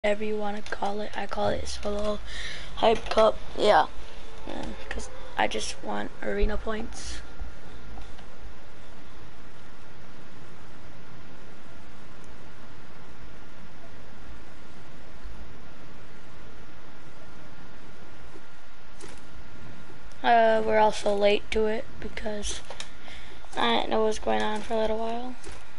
whatever you want to call it. I call it solo hype cup. Yeah, because I just want arena points. We're also late to it because I didn't know what was going on for a little while.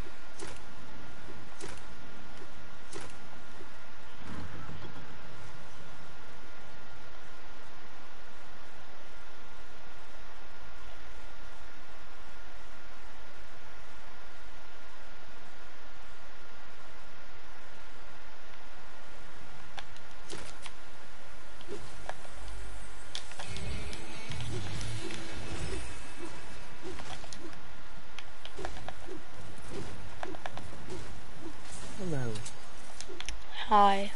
Hello. Hi.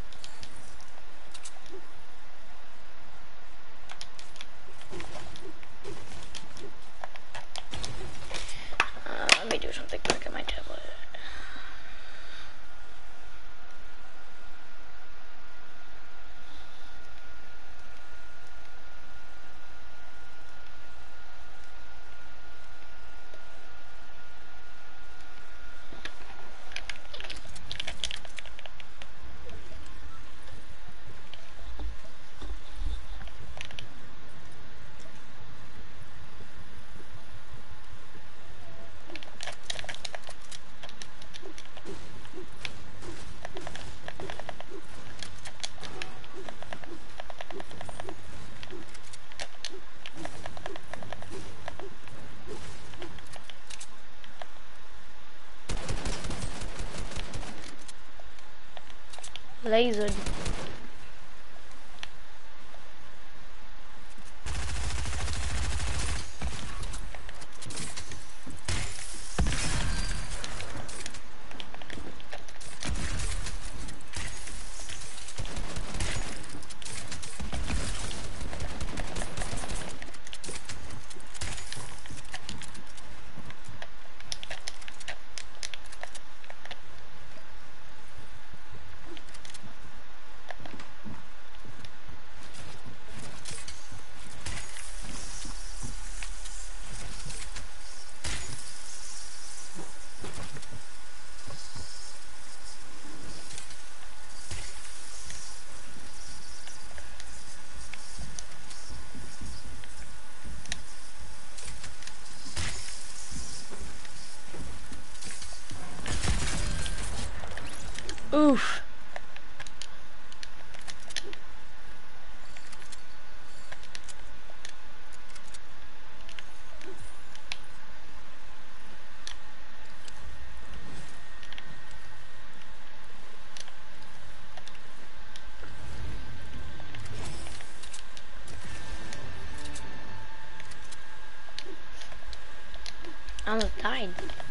Let me do something quick on my tablet. Lasered. Oof. I almost died.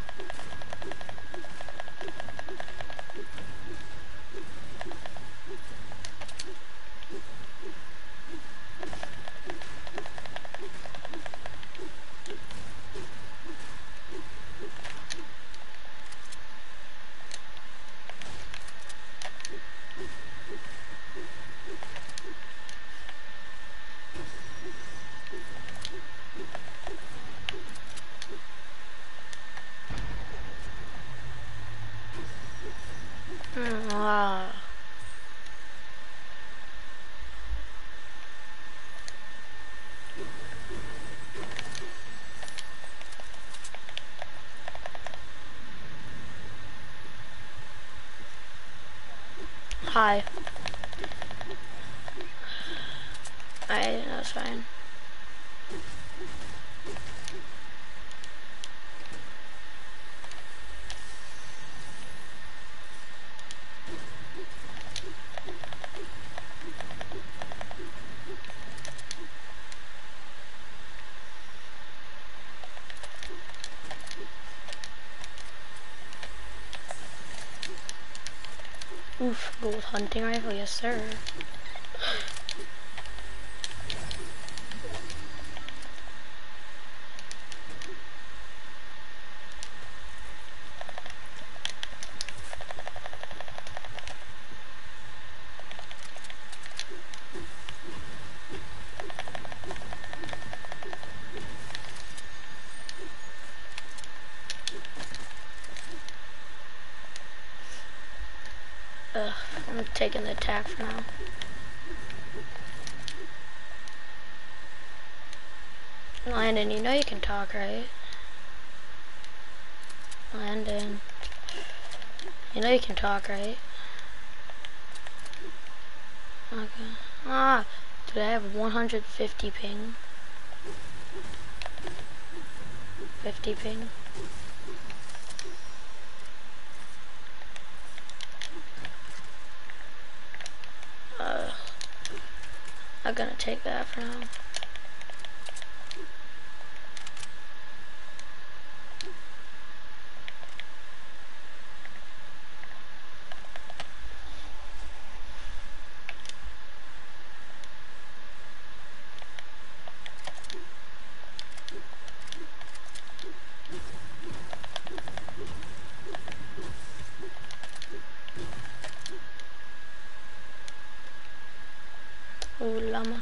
Ah. Hi. That's fine. Oof, gold hunting rifle, yes sir. I'm taking the attack for now. Landon, you know you can talk, right? Landon. You know you can talk, right? Okay. Ah, dude, I have 150 ping. 50 ping. I'm gonna take that for now. Ooh, llama.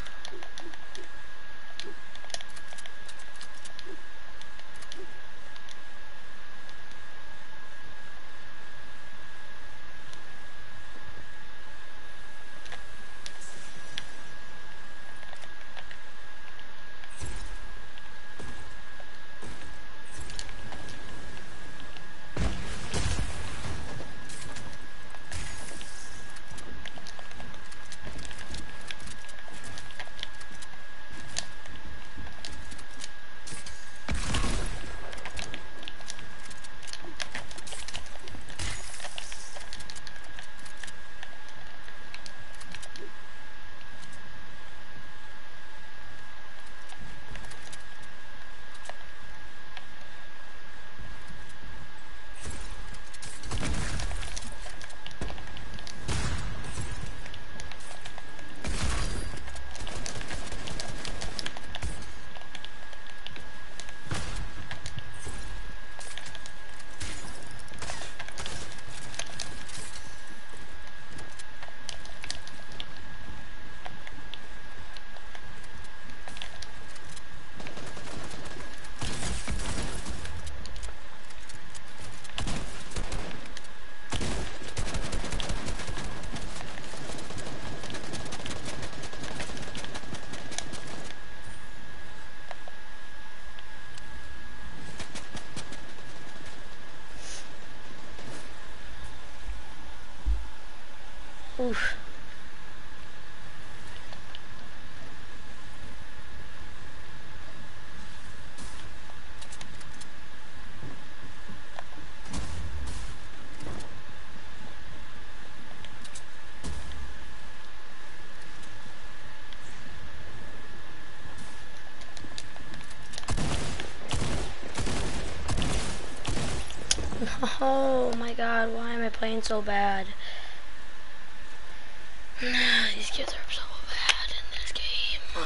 Oof. Oh my god, why am I playing so bad? These kids are so bad in this game.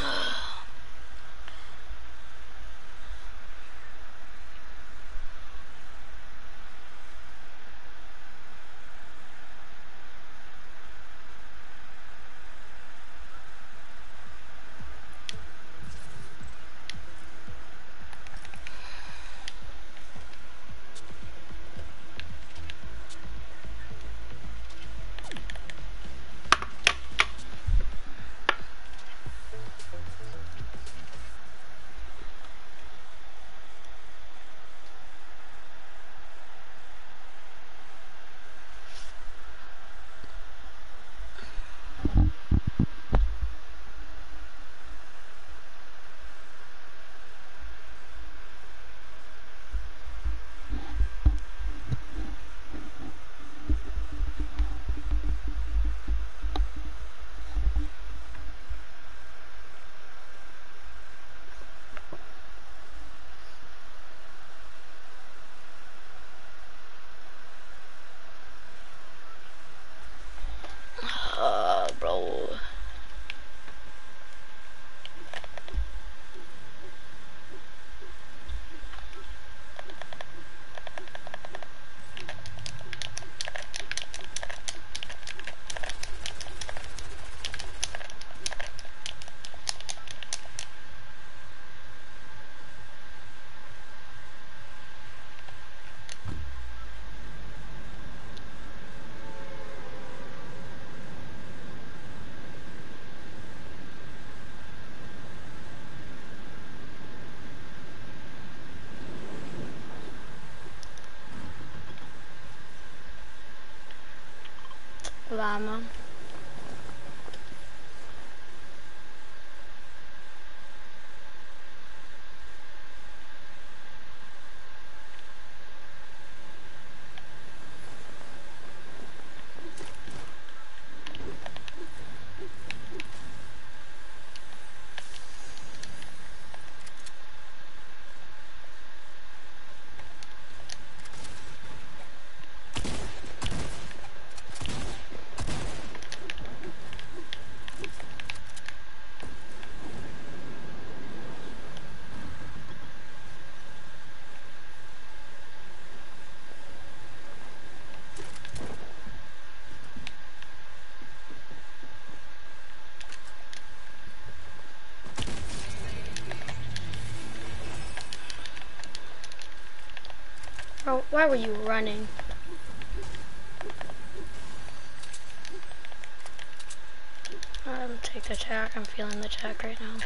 of ammo. Bro, why were you running? I'll take the attack. I'm feeling the attack right now.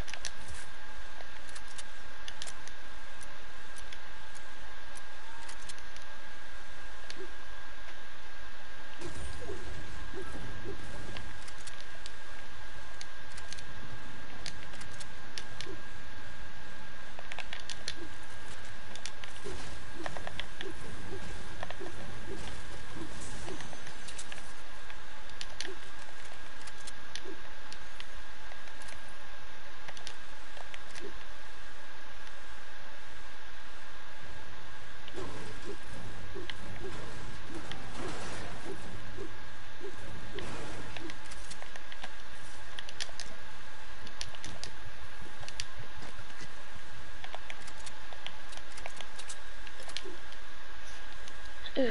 Ugh.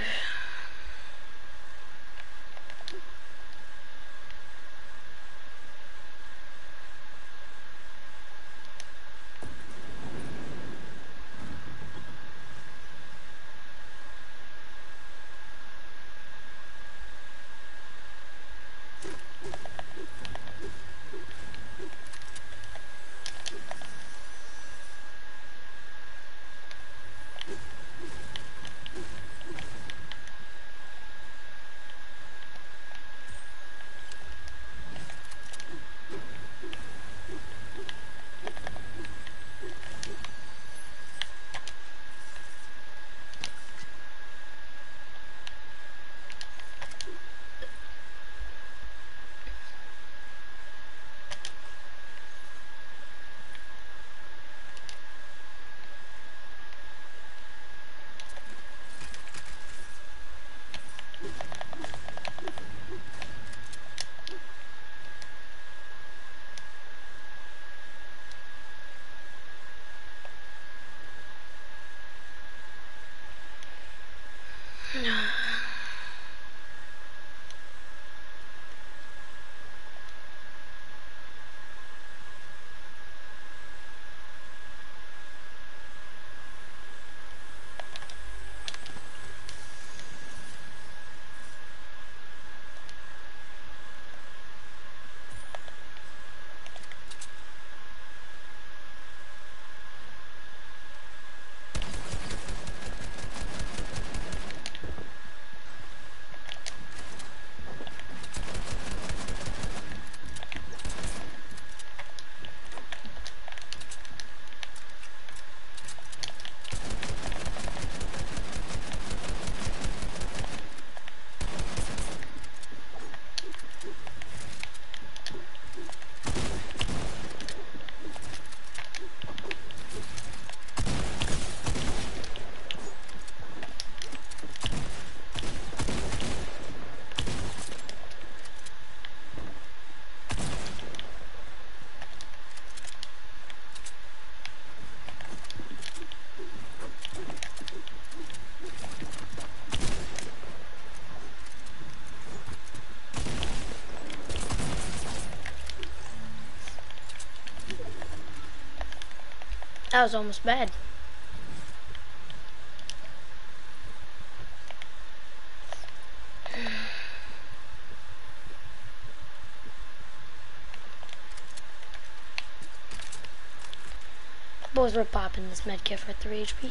That was almost bad. Boys were popping this medkit for 3 HP.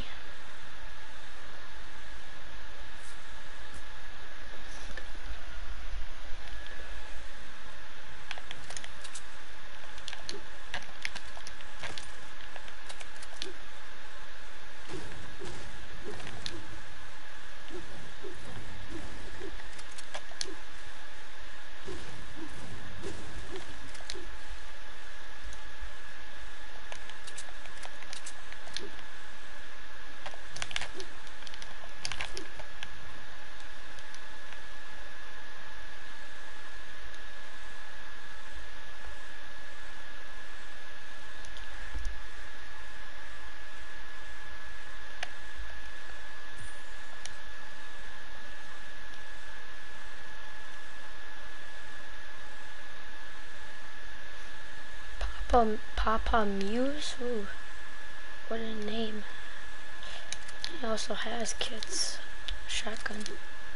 Papa Muse. Ooh, what a name. He also has kits. Shotgun.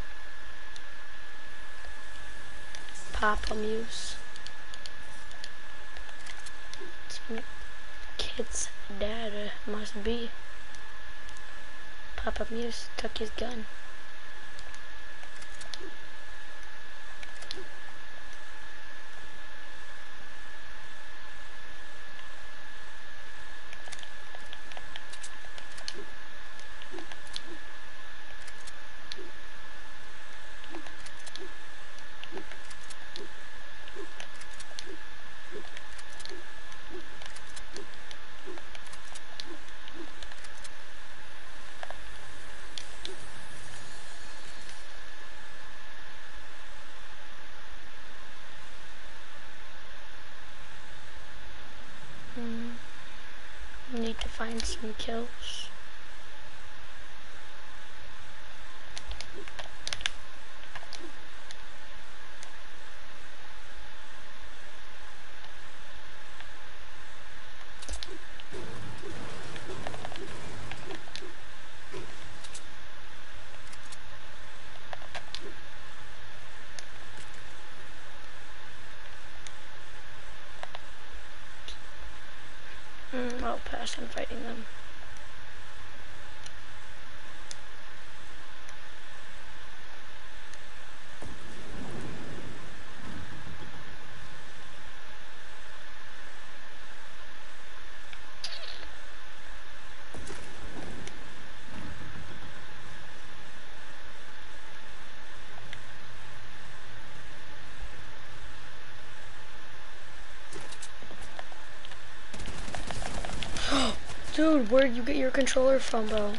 Papa Muse. Kid's dad must be. Papa Muse took his gun. Need to find some kills. I'll pass on fighting them. Dude, where'd you get your controller from, bro?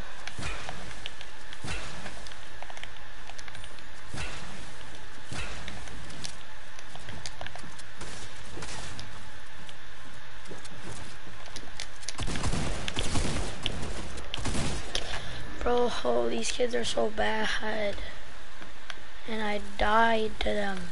Bro, oh, these kids are so bad. And I died to them.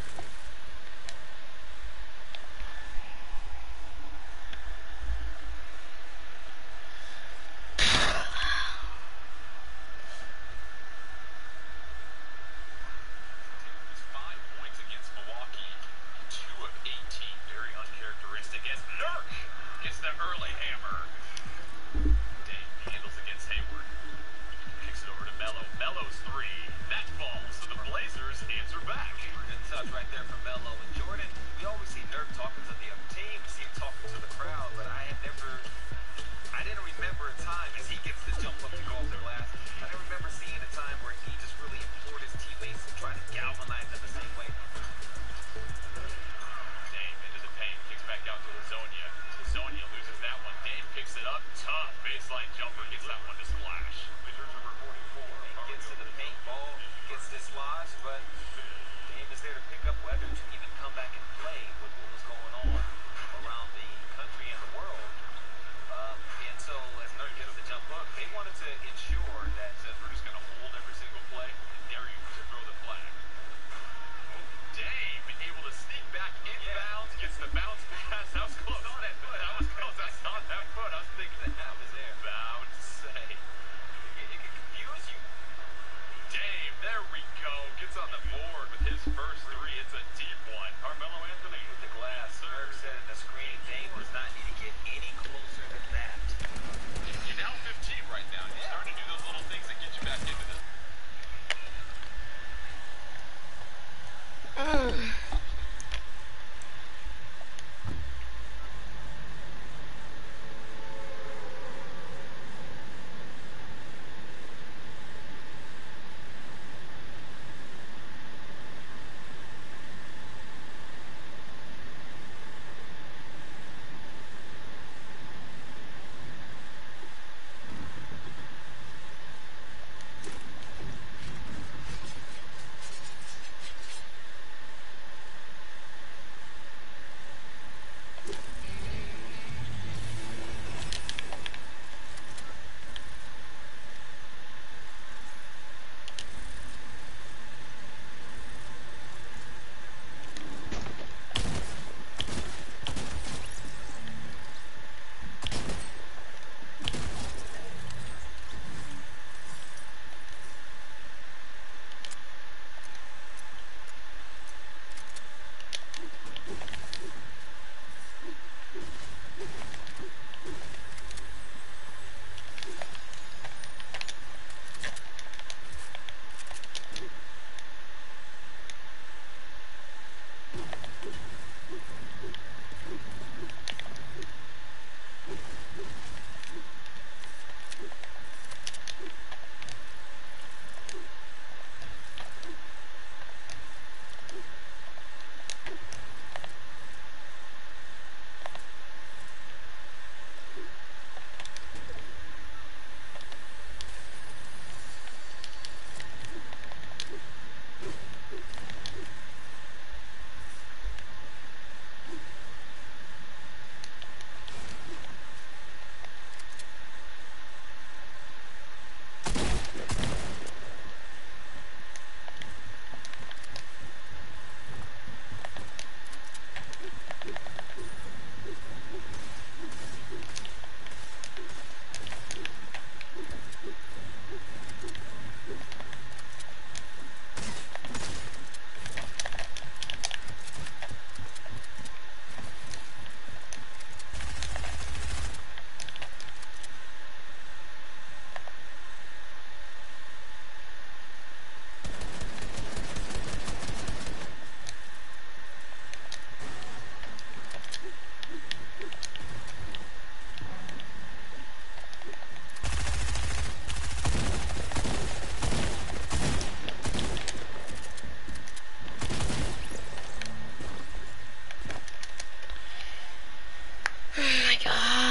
Melo's three. That falls, so the Blazers answer back. Good touch right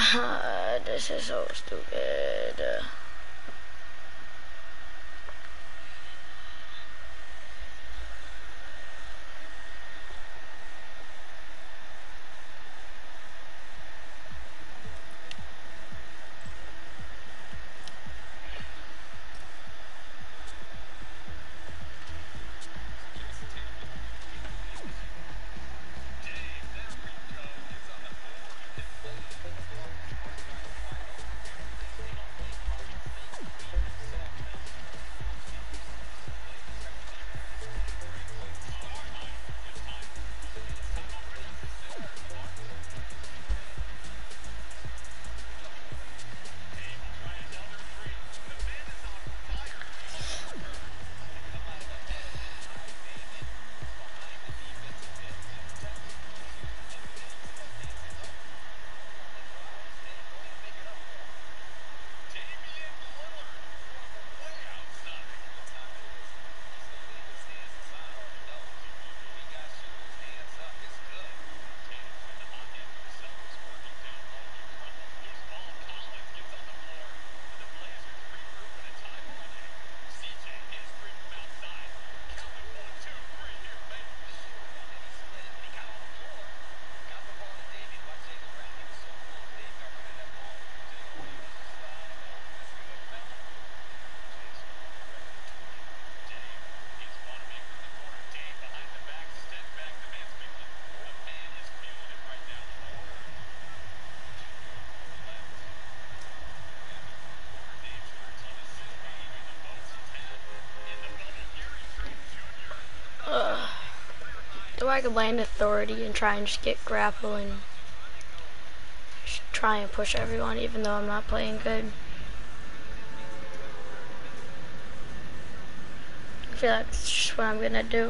This is so stupid. Or I could land authority and try and just get grapple and just try and push everyone even though I'm not playing good. I feel like that's just what I'm gonna do.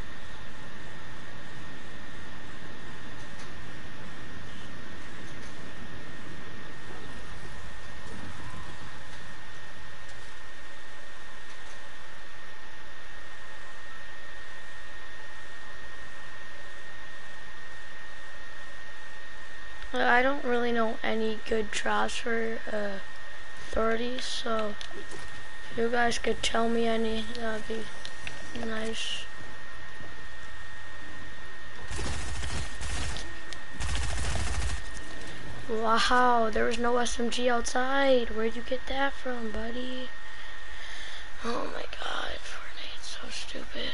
I don't really know any good drops for authorities, so if you guys could tell me any, that'd be nice. Wow, there was no SMG outside. Where'd you get that from, buddy? Oh my god, Fortnite's so stupid.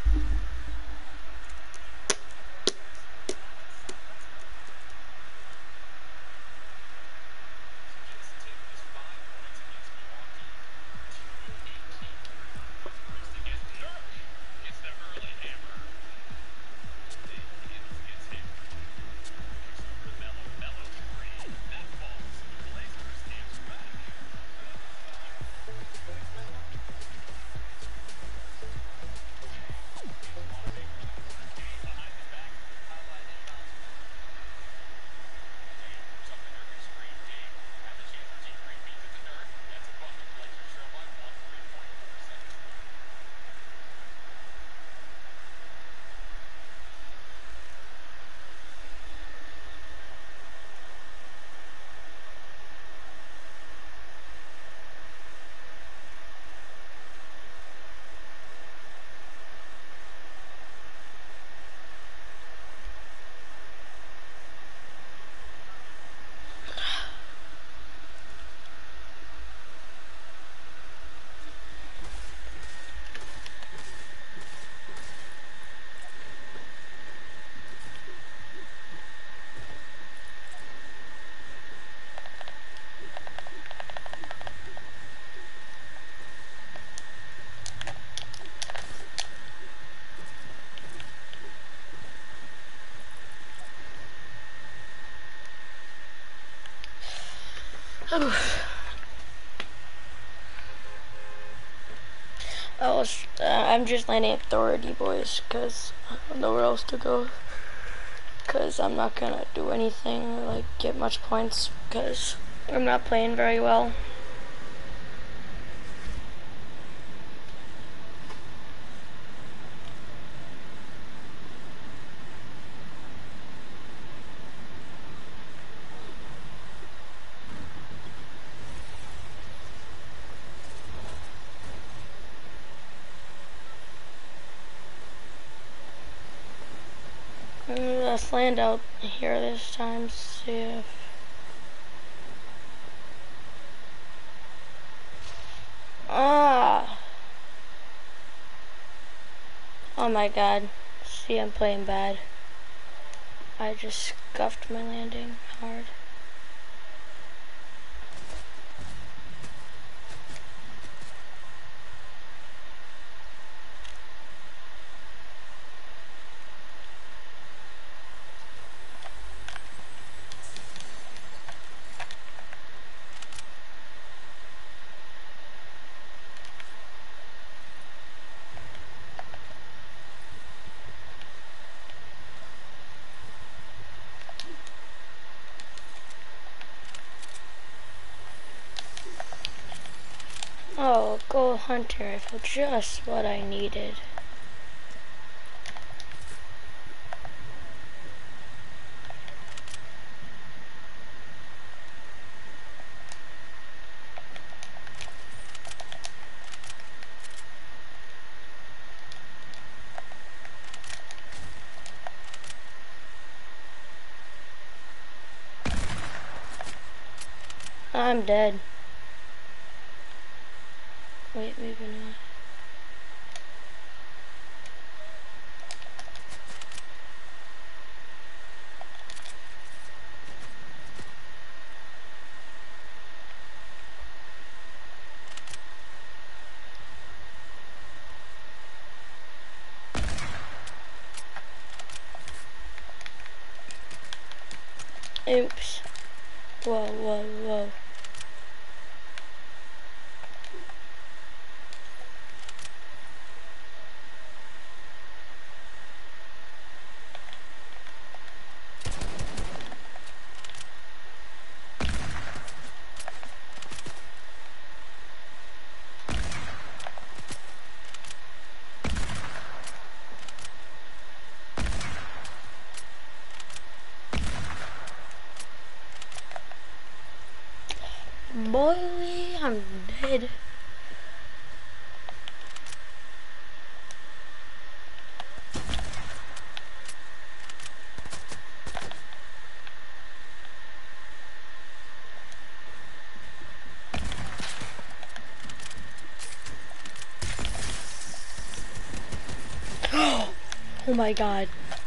I'm just landing authority, boys, because I don't know where else to go. Because I'm not gonna do anything or like get much points because I'm not playing very well. Let's land out here this time, see if... Ah! Oh my god. See, I'm playing bad. I just scuffed my landing hard. Oh, gold hunter rifle, just what I needed. I'm dead. Wait, maybe not. Oops. Whoa, whoa, whoa. Boy, I'm dead. Oh my god.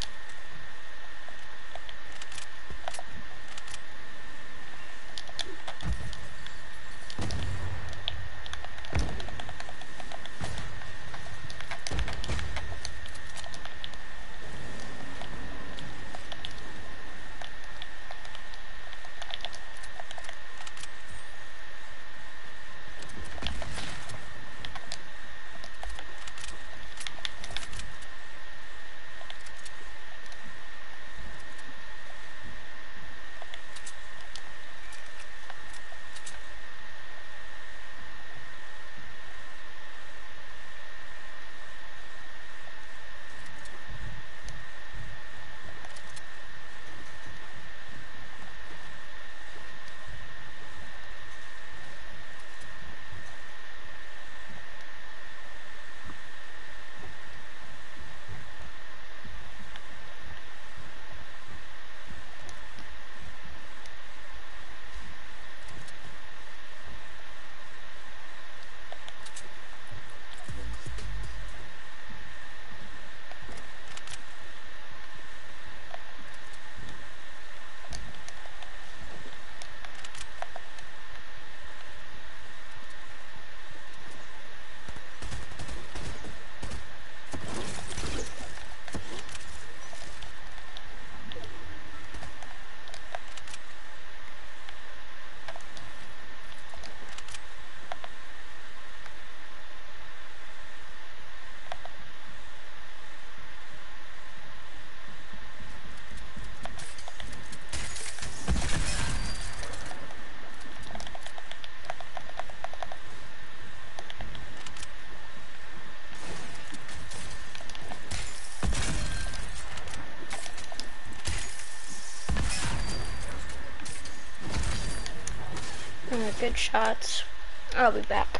Good shots. I'll be back.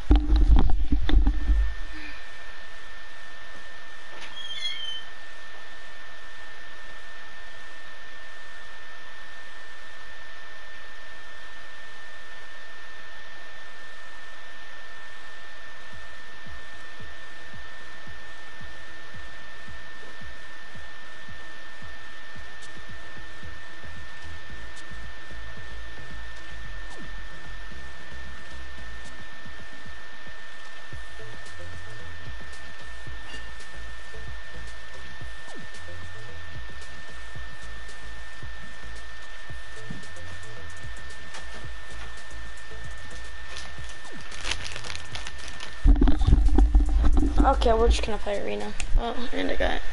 Okay, we're just gonna play arena. Oh, and I got.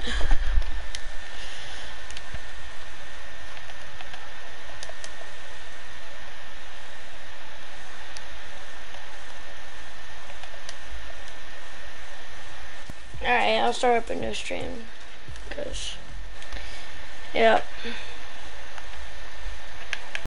Alright, I'll start up a new stream. Cause, yeah.